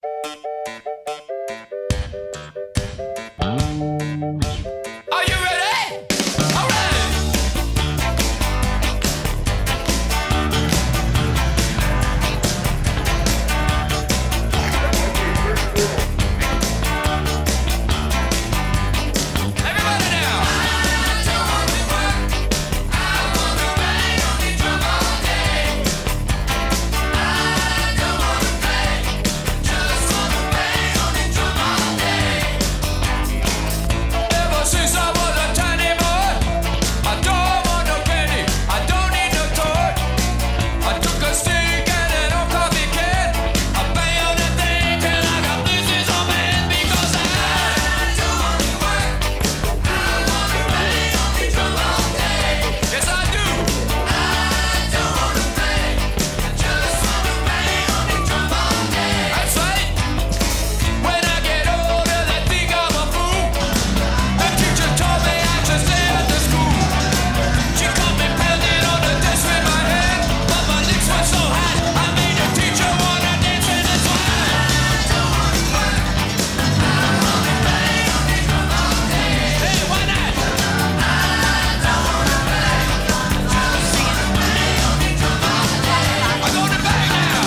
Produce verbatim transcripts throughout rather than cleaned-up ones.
Are you ready? All right. Everybody now. I don't want to work. I want to bang on the drum all day. I don't want to play. Just want to bang on the drum all day. Ever since I was a tiny boy, I don't want no candy, I don't need no toy. I took a stick and an old coffee can, I bang on that thing till I got blisters on my hand because I don't want to work. I want to bang on the drum all day. Yes, I do. I don't want to play, I just want to bang on the drum all day. That's right. When I get older, they think I'm a fool. The teacher told me I should stay at the school. She caught me pounding on the desk with my hand, but my lips were so hot, I made the teacher wanna dance, and that's why I don't want to work. I want to bang on the drum all day. Hey, why not? I don't want to play, just want to bang on the drum all day. I'm gonna bang now.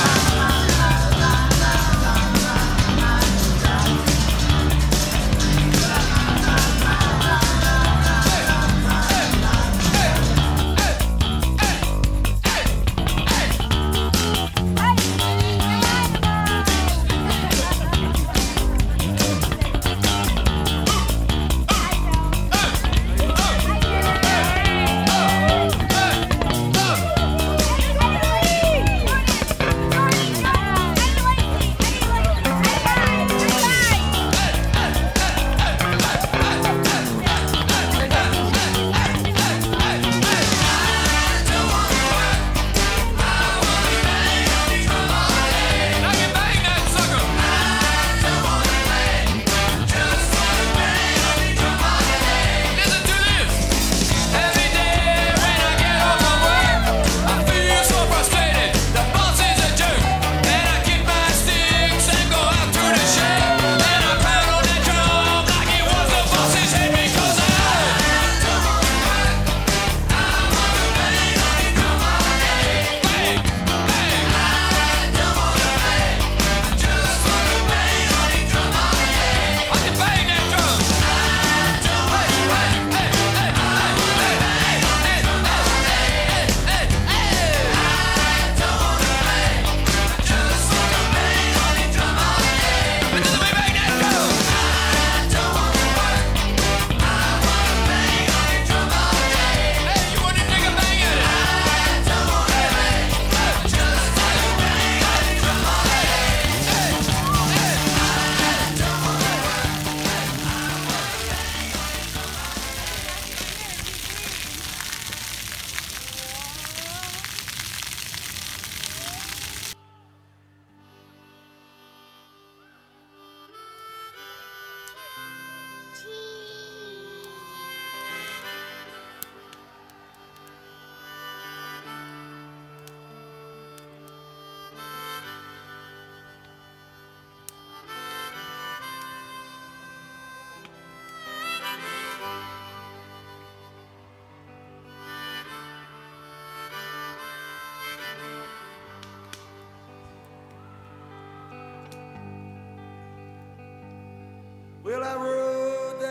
Well, I rode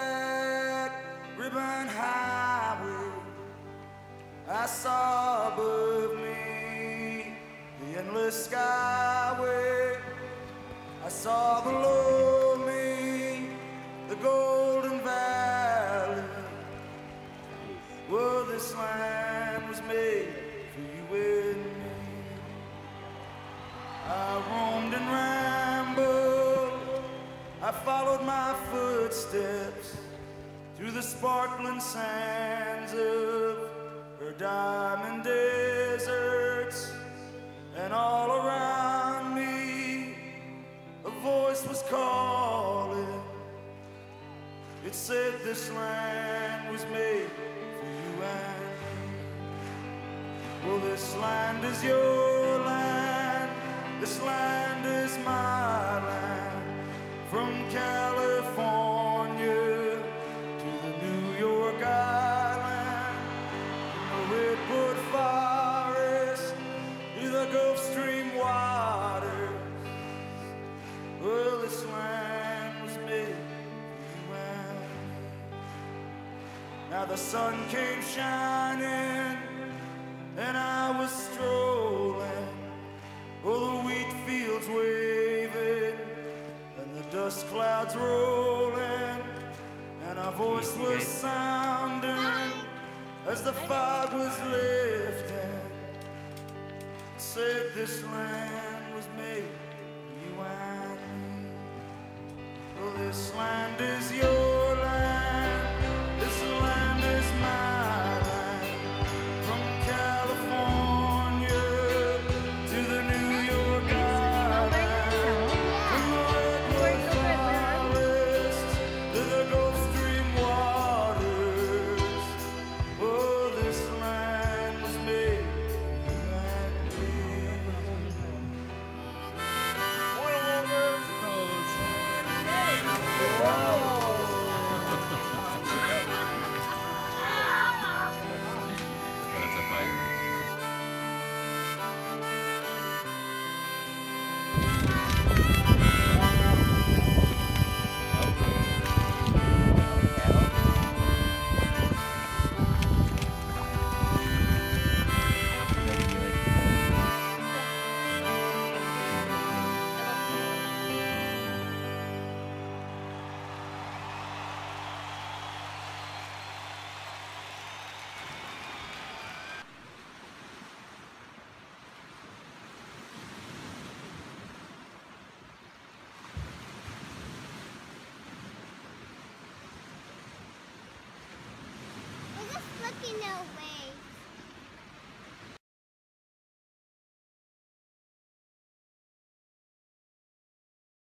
that ribbon highway. I saw above me the endless skyway. I saw below me the golden valley. Well, this land was made for you and me. I roamed and rambled, I followed my footsteps through the sparkling sands of her diamond deserts, and all around me a voice was calling. It said this land was made for you and me. Well, this land is your land, this land is my land. Now the sun came shining, and I was strolling, oh, the wheat fields waving, and the dust clouds rolling, and our voice was sounding as the fog was lifting. Said this land was made for you and me. Oh, this land is your land, this land is my land. From California to the New York Island, from the redwood forest to the Gulf Stream waters. Oh, this land was made for you and me. That's a fire. We're just looking away.